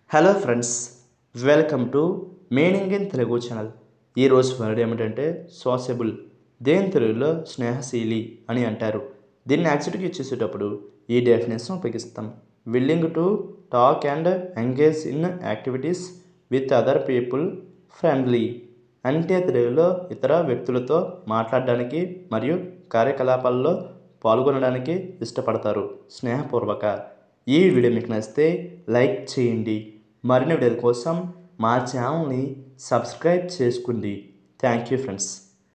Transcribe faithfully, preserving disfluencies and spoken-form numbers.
Hello friends, welcome to meaning in Telugu channel. ఈరోజు word ఏమిటంటే sociable. దేని తెలుగులో స్నేహశీలి అని అంటారు. దీన్ని యాక్సిటీకి ఇచ్చేసేటప్పుడు ఈ డెఫినేషన్ ఉపయోగిస్తాం. Willing to talk and engage in activities with other people, friendly. అంటే తెలుగులో ఇతర వ్యక్తులతో మాట్లాడడానికి మరియు కార్యకలాపాల్లో పాల్గొనడానికి ఇష్టపడతారు, స్నేహపూర్వక. ఈ వీడియో మీకు నచ్చితే లైక్ చేయండి. మరిన్ని వీడియోల కోసం మా ఛానల్ని సబ్స్క్రైబ్ చేసుకోండి. Thank you friends.